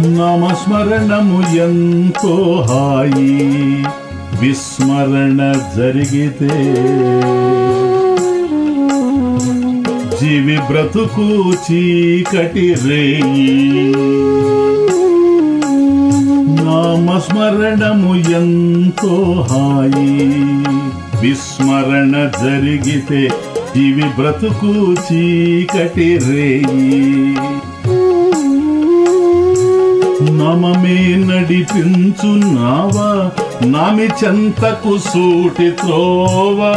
నామస్మరణము ఎంతో హాయి, విస్మరణ జరిగితే జీవి బ్రతుకు చీకటి రేయి. నామస్మరణము ఎంతో హాయి, విస్మరణ జరిగితే జీవి బ్రతుకు చీకటి రేయి. నామమే నడిపించు నావా, నామి చెంతకు సూటి త్రోవా.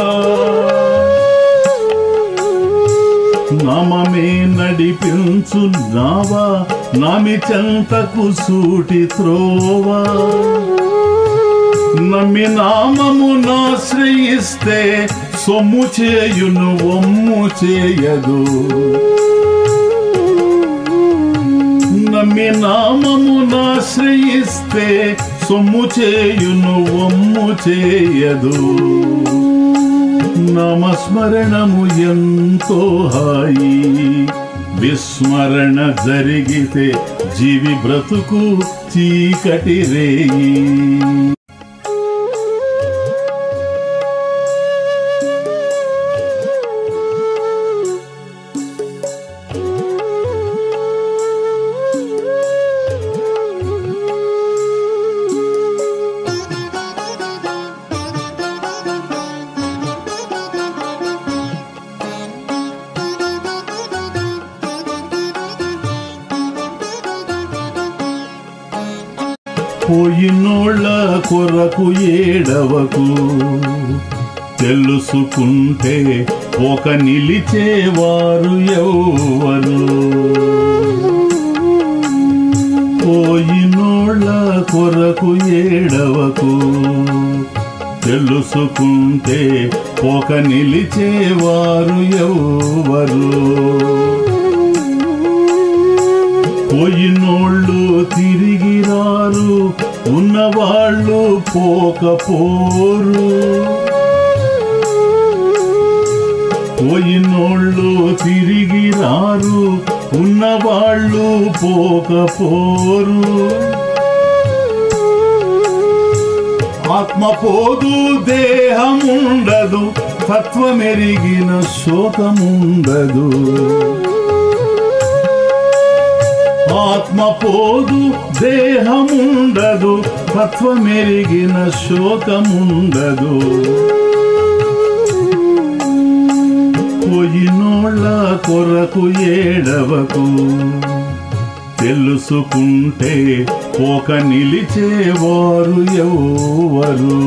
నామమే నడిపించు నావా, నామి చెంతకు సూటి త్రోవా. నమ్మి నామమునాశ్రయిస్తే సొమ్ము చేయును ఒమ్ము చేయదు. నమ్మి నామమునాశ్రయిస్తే సొమ్ము చేయును ఒమ్ము చేయదు. నామస్మరణము ఎంతో హాయి, విస్మరణ జరిగితే జీవి బ్రతుకు చీకటి రేయి. పోయినోళ్ళ కొరకు ఏడవకు, తెలుసుకుంటే ఒక నిలిచేవారు ఎవ్వరు. పోయినోళ్ళ కొరకు ఏడవకు, తెలుసుకుంటే ఒక నిలిచేవారు ఎవ్వరు. పోయినోళ్ళు తిరిగి రారు, ఉన్నవాళ్ళు పోకపోరు. పోయినోళ్ళు తిరిగి రారు, ఉన్నవాళ్ళు పోకపోరు. ఆత్మ పోదు దేహముండదు, తత్వమెరిగిన శోకముండదు. ఆత్మ పోదు దేహముండదు, తత్వమెరిగిన శోకముండదు. పోయినోళ్ళ కొరకు ఏడవకు, తెలుసుకుంటే ఒక నిలిచేవారు ఎవ్వరు.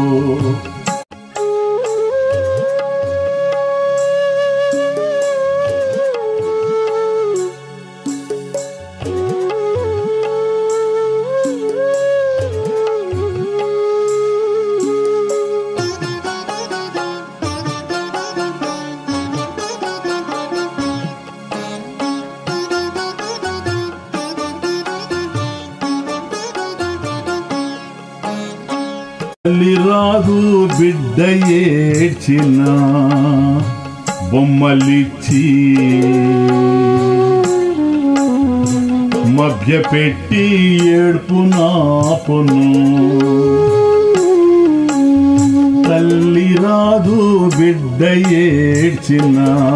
తల్లి రాదు బిడ్డ ఏడ్చిన, బొమ్మలిచ్చి మభ్యపెట్టి ఏడ్పు నాపును. తల్లి రాదు బిడ్డ ఏడ్చిన,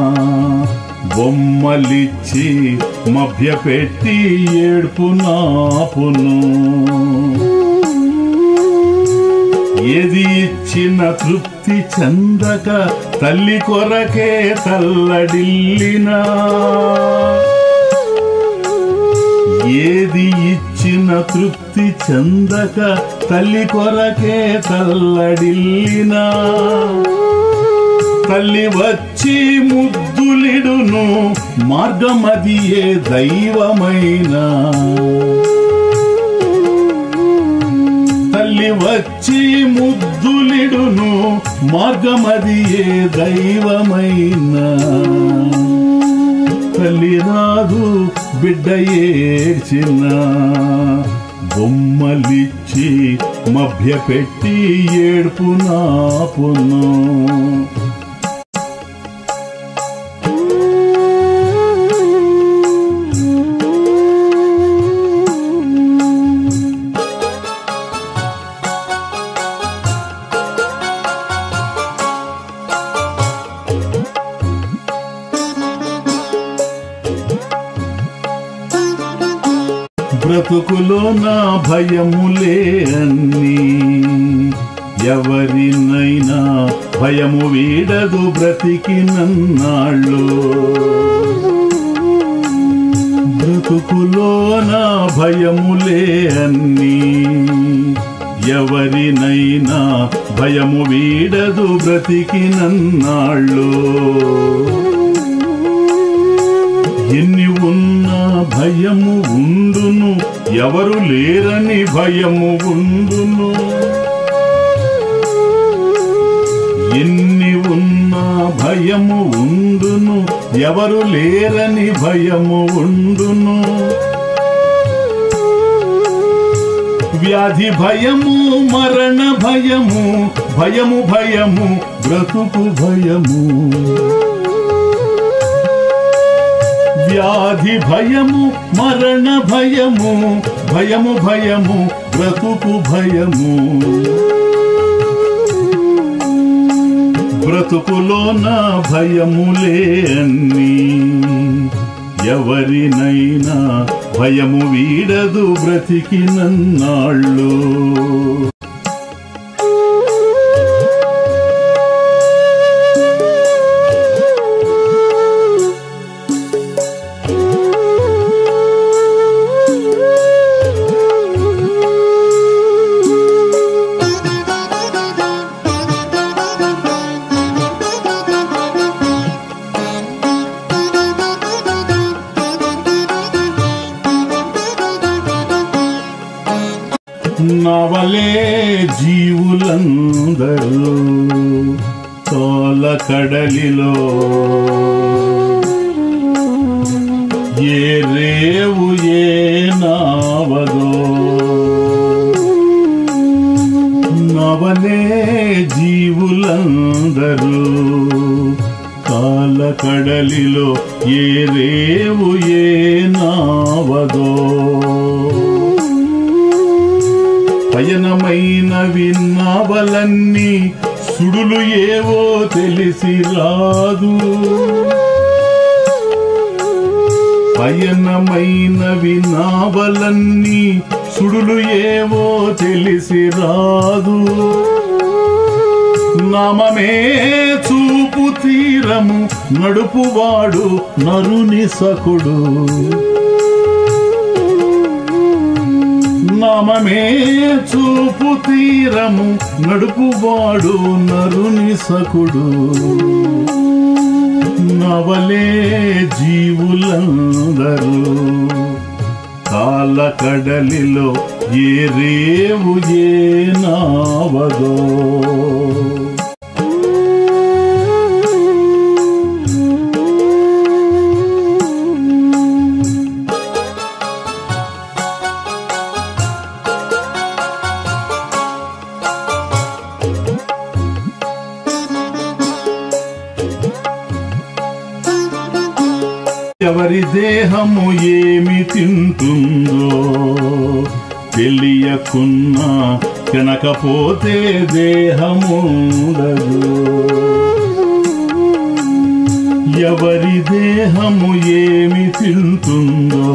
బొమ్మలిచ్చి మభ్యపెట్టి ఏడ్పు నాపును. ఏది ఇచ్చిన తృప్తి చెందక తల్లి కొరకే తల్లడిల్లినా, ఏది ఇచ్చిన తృప్తి చెందక తల్లి కొరకే తల్లడిల్లినా. తల్లి వచ్చి ముద్దులిడును, మార్గమదియే దైవమైనా. తల్లి వచ్చి ముద్దులిడును, మార్గమదియే దైవమైనా. తల్లి రాదు బిడ్డ ఏడ్చిన, బొమ్మలిచ్చి మభ్యపెట్టి ఏడ్పు నాపును. బ్రతుకులో నా భయములే అన్నీ ఎవరినైనా భయము వీడదు బ్రతికినన్నాళ్ళు బ్రతుకులో నా భయములే అన్నీ ఎవరినైనా భయము వీడదు బ్రతికినన్నాళ్ళు ఎన్ని ఉన్నా భయము ఉండును ఎవరు లేరని భయము ఉండును ఎన్ని ఉన్నా భయము ఉండును ఎవరు లేరని భయము ఉండును వ్యాధి భయము మరణ భయము భయము భయము బ్రతుకు భయము వ్యాధి భయము మరణ భయము భయము భయము బ్రతుకు భయము బ్రతుకులో నా భయములే అన్నీ ఎవరినైనా భయము వీడదు బ్రతికినన్నాళ్ళు నవలే జీవులందరూ తోల కడలిలో ఏ రేవు ఏ నావదో నవలే జీవులందరూ కాల కడలిలో ఏ రేవు ఏ నావదో పయనమైనవి నావలన్నీ సుడులు ఏవో తెలిసి రాదు పయనమైనవి నావలన్నీ సుడులు ఏవో తెలిసి రాదు నామమే చూపు తీరము నడుపువాడు నరుని సకుడు నామమే చూపు తీరము నడుపువాడు నరుని సకుడు నవలే జీవులందరూ కాల కడలిలో ఏ రేవు ఏ నావదో ఎవరి దేహము ఏమి తింటుందో తెలియకున్నా తినకపోతే దేహముండదు ఎవరి దేహము ఏమి తింటుందో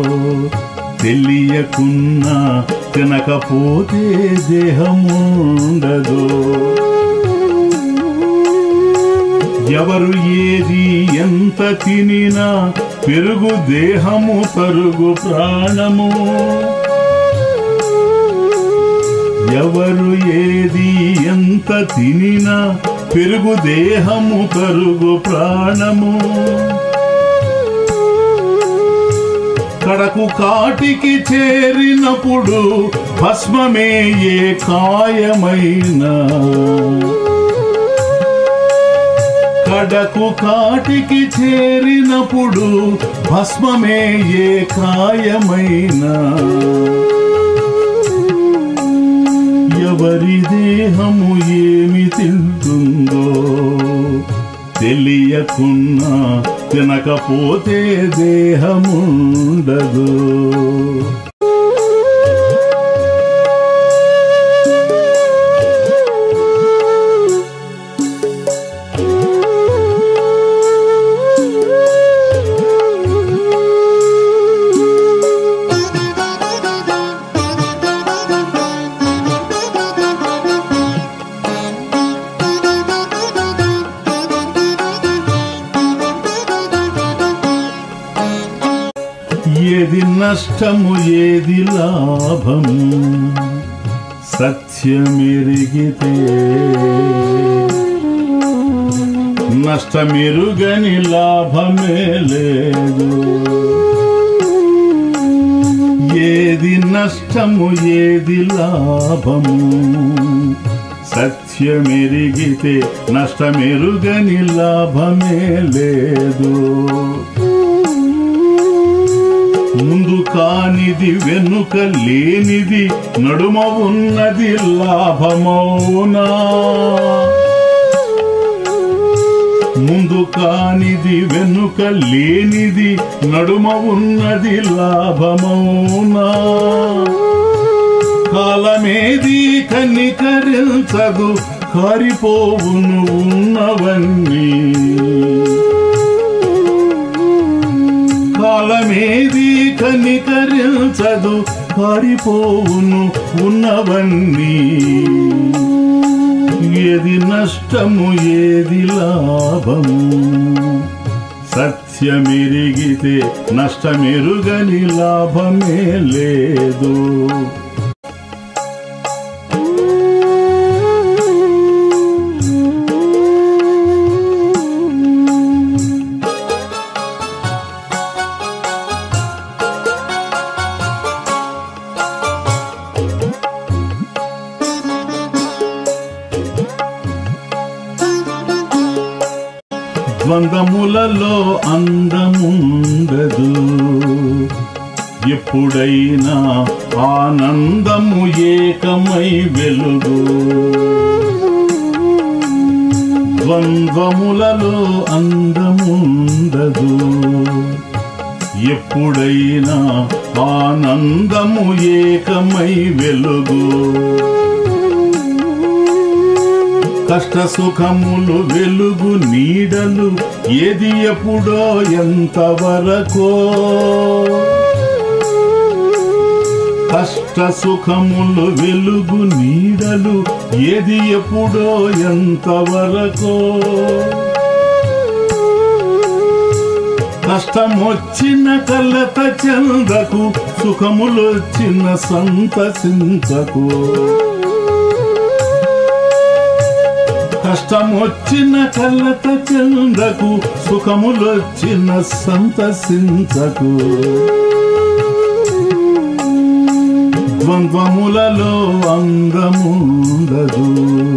తెలియకున్నా తినకపోతే దేహముండదు ఎవరు ఏది ఎంత తినినా పెరుగు దేహము తరుగు ప్రాణము ఎవరు ఏది ఎంత తినినా పెరుగు దేహము తరుగు ప్రాణము కడకు కాటికి చేరినప్పుడు భస్మమే ఏ కాయమైనా కడకు కాటికి చేరినప్పుడు భస్మమే ఏ కాయమైనా ఎవరి దేహము ఏమి తింటుందో తెలియకున్నా తినకపోతే దేహముండదు నష్టము ఏది లాభము సత్యమెరిగితే నష్టమెరుగని లాభమే లేదు. ఏది నష్టము ఏది లాభము సత్యమెరిగితే నష్టమెరుగని లాభమే లేదు. ముందు కానిది వెనుక లేనిది నడుమ ఉన్నది లాభమౌనా. ముందు కానిది వెనుక లేనిది నడుమ ఉన్నది లాభమౌనా. కాలమేది కనికరించదు కారిపోవును ఉన్నవన్నీ. కాలమేది కనికరించదు కారిపోవును ఉన్నవన్నీ. ఏది నష్టము ఏది లాభము సత్యమెరిగితే నష్టమెరుగని లాభమే లేదు. ద్వంద్వములలో అందముండదు ఎప్పుడైనా ఆనందము ఏకమై వెలుగు. ద్వంద్వములలో అందముండదు ఎప్పుడైనా ఆనందము ఏకమై వెలుగు. కష్ట సుఖములు వెలుగు నీడలు ఏది ఎప్పుడో ఎంతవరకో. కష్ట సుఖములు వెలుగు నీడలు ఏది ఎప్పుడో ఎంతవరకో. కష్టమొచ్చిన కలత చెందకు సుఖములొచ్చిన సంతసించకు. కష్టమొచ్చిన కలత చెందకు సుఖములొచ్చిన సంతసించకు. ద్వంద్వములలో అందముండదు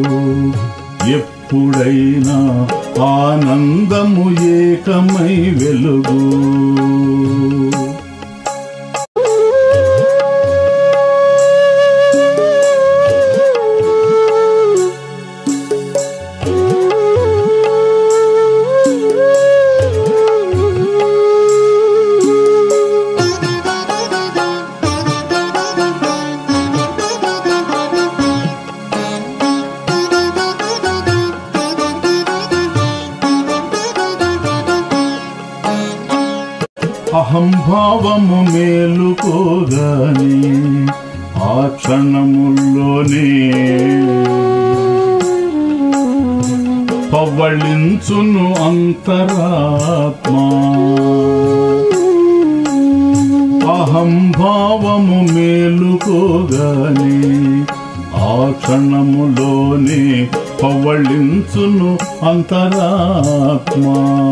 ఎప్పుడైనా ఆనందము ఏకమై వెలుగు. అహంభావము మేలుకోగాని ఆ క్షణముల్లోనే పవ్వళించును అంతరాత్మ. అహంభావము మేలుకోగాని ఆ క్షణములోనే పవ్వళించును అంతరాత్మ.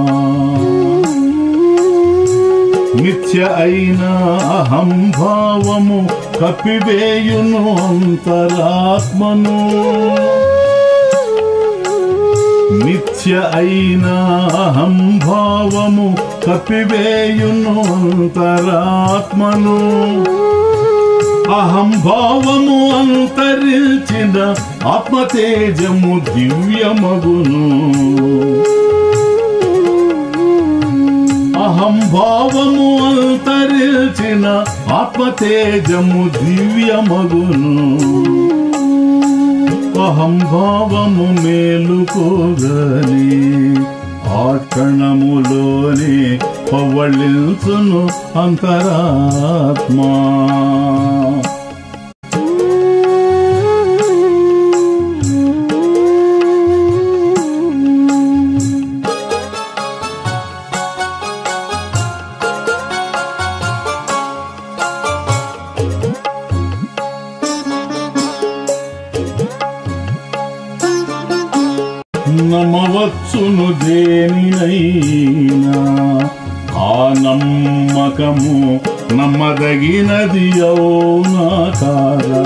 నిత్య అయిన అహంభావము కప్పివేయును అంతరాత్మను. నిత్య అయిన అహంభావము కప్పివేయును అంతరాత్మను. అహంభావము అంతరించిన ఆత్మతేజము దివ్యమగును. అహంభావము అంతరించిన ఆత్మతేజము దివ్యమగును. అహంభావము మేలుకోగాని ఆ క్షణములోనే పవ్వళించును అంతరాత్మ. నమ్మవచ్చును దేనినైనా, ఆ నమ్మకము నమ్మదగినది అవునా కాదా?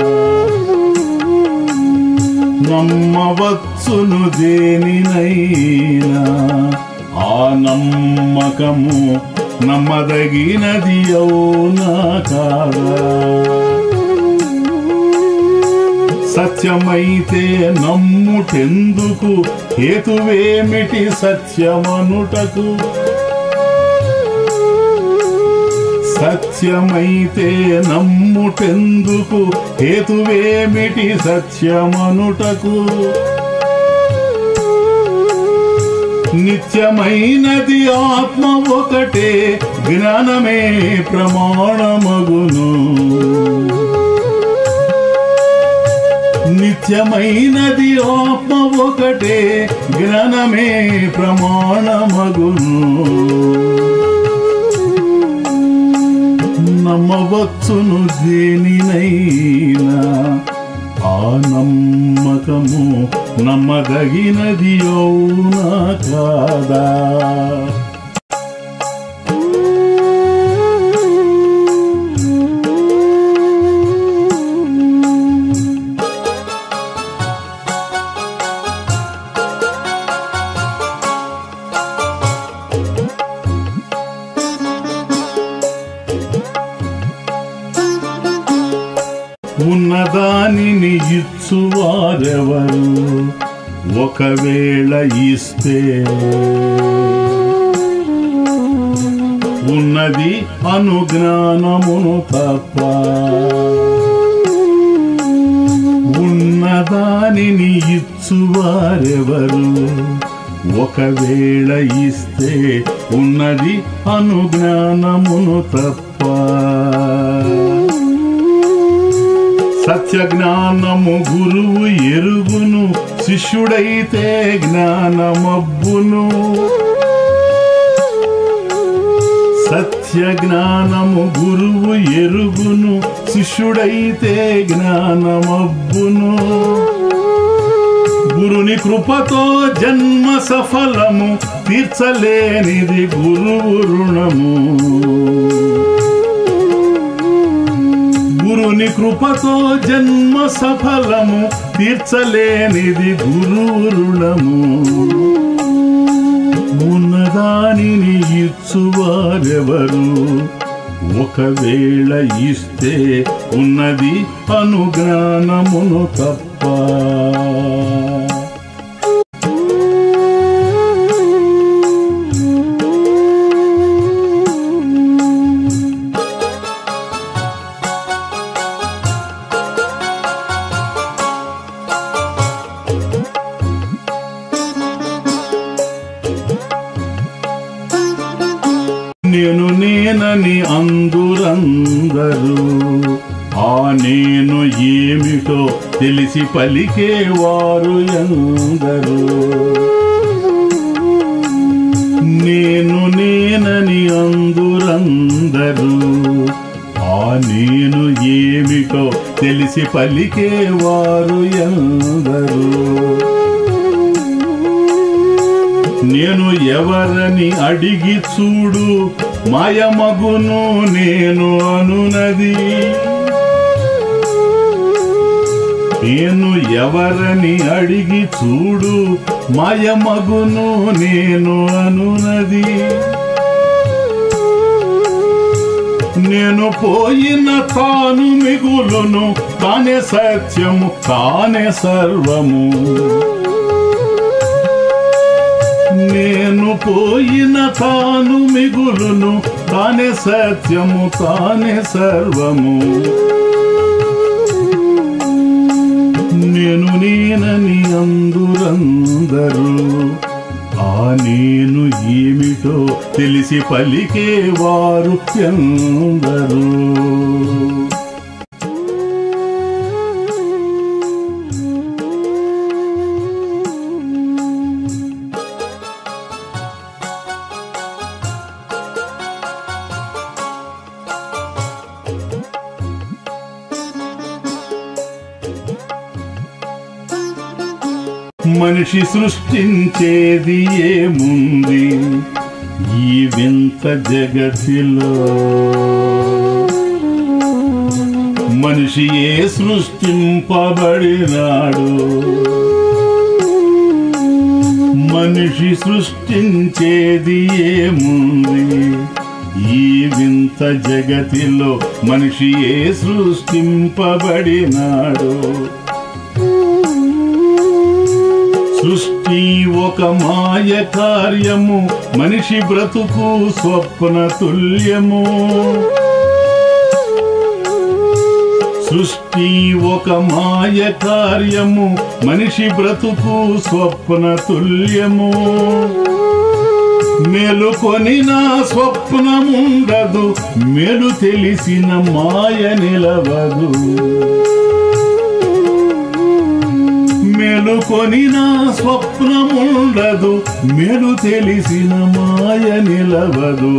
నమ్మవచ్చును దేనినైనా, ఆ నమ్మకము నమ్మదగినది అవునా కాదా? సత్యమైతే నమ్ముటెందుకు, హేతువేమిటి సత్యమనుటకు? సత్యమైతే నమ్ముటెందుకు, హేతువేమిటి సత్యమనుటకు? నిత్యమైనది ఆత్మ ఒకటే, జ్ఞానమే ప్రమాణమగును. నిత్యమైనది ఆత్మ ఒకటే, జ్ఞానమే ప్రమాణమగును. నమ్మవచ్చును దేనినైనా, ఆ నమ్మకము నమ్మదగినది అవునా కాదా? ఉన్నదానిని ఇచ్చువారెవరు, ఒకవేళ ఇస్తే ఉన్నది అనుజ్ఞానమును తప్ప. ఉన్నదానిని ఇచ్చువారెవరు, ఒకవేళ ఇస్తే ఉన్నది అనుజ్ఞానమును తప్ప. సత్య జ్ఞానము గురువు ఎరుగును, శిష్యుడైతే జ్ఞానమబ్బును. సత్య జ్ఞానము గురువు ఎరుగును, శిష్యుడైతే జ్ఞానమబ్బును. గురుని కృపతో జన్మ సఫలము, తీర్చలేనిది గురువు రుణము. గురుని కృపతో జన్మ సఫలము, తీర్చలేనిది గురువు రుణము. ఉన్నదానిని ఇచ్చువారెవరు, ఒకవేళ ఇస్తే ఉన్నది అనుజ్ఞానమును తప్ప. నేను నేనని అందురందరూ, ఆ నేను ఏమిటో తెలిసి పలికేవారు ఎందరూ. నేను నేనని అందురందరూ, ఆ నేను ఏమిటో తెలిసి పలికేవారు ఎందరూ. నేను ఎవరని అడిగి చూడు, మాయమగును నేను అనునది. నేను ఎవరని అడిగి చూడు, మాయమగును నేను అనునది. నేను పోయిన తాను మిగులును, తానే సత్యము తానే సర్వము. నేను పోయిన తాను మిగులును, తానే సత్యము తానే సర్వము. నేను నేనని అందురందరూ, ఆ నేను ఏమిటో తెలిసి పలికేవారు ఎందరూ. మనిషి సృష్టించేది ఏముంది ఈ వింత జగతిలో? మనిషి ఏ సృష్టింపబడినాడు? మనిషి సృష్టించేది ఏముంది ఈ వింత జగతిలో? మనిషి ఏ సృష్టింపబడినాడు? సృష్టి ఒక మాయ కార్యము, మనిషి బ్రతుకు స్వప్న తుల్యము. సృష్టి ఒక మాయ కార్యము, మనిషి బ్రతుకు స్వప్న తుల్యము. మేలుకొనిన స్వప్నముండదు, మేలు తెలిసిన మాయ నిలవదు. మేలుకొనిన స్వప్నముండదు, మేలు తెలిసిన మాయ నిలవదు.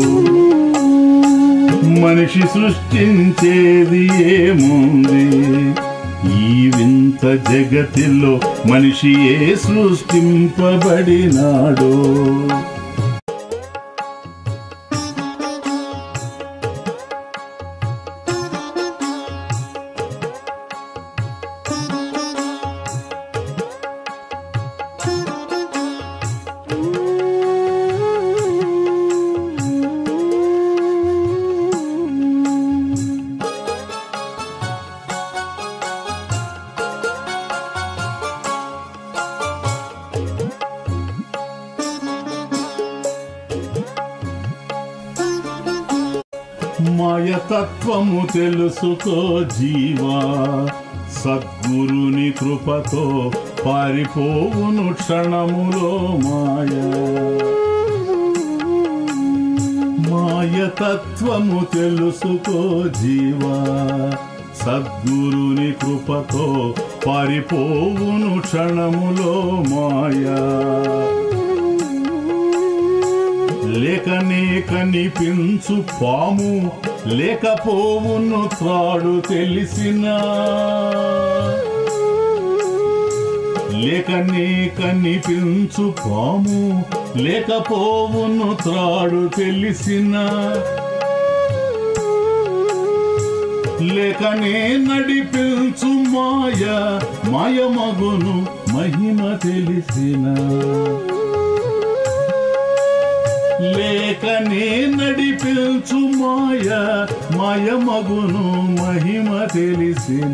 మనిషి సృష్టించేది ఏముంది ఈ వింత జగతిలో? మనిషి ఏ సృష్టింపబడినాడో? మాయతత్వము తెలుసుకో జీవా, సద్గురుని కృపతో పారిపోవును క్షణములో మాయ. మాయతత్వము తెలుసుకో జీవా, సద్గురుని కృపతో పారిపోవును క్షణములో మాయ. లేకనే కనిపించు పాము, లేకపోవును త్రాడు తెలిసినా. లేకనే కనిపించు పాము, లేకపోవును త్రాడు తెలిసినా. లేకనే నడిపించు మాయ, మాయమగును మహిమ తెలిసినా. లేకనే నడిపించు మాయ, మాయమగును మహిమ తెలిసిన.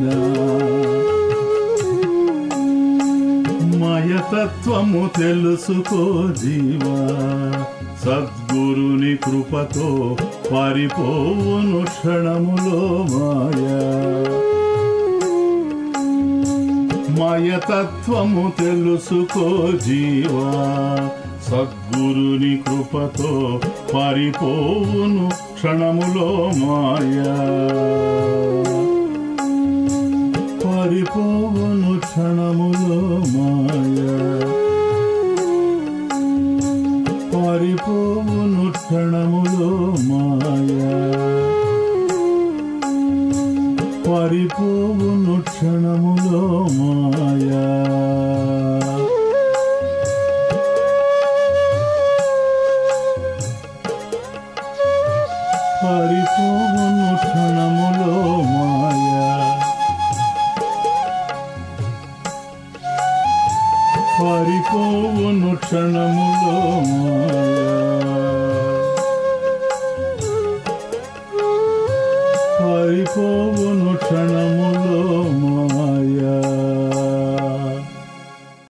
మాయతత్వము తెలుసుకో జీవా, సద్గురుని కృపతో పారిపోవును క్షణములో మాయ. మాయతత్వము తెలుసుకో జీవా, సద్గురుని కృపతో పారిపోవును క్షణములో మాయ. పారిపోవును క్షణములో మాయ. పారిపోవును క్షణములో మాయ. పారిపోవును క్షణములో మాయ. పారిపోవును క్షణములో మాయ. పారిపోవును క్షణములో మాయ. పారిపోవును